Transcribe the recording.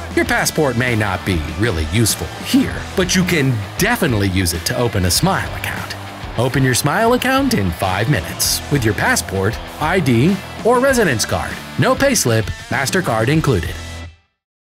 Your passport may not be really useful here, but you can definitely use it to open a Smile account. Open your Smile account in 5 minutes with your passport, ID, or residence card. No payslip, Mastercard included.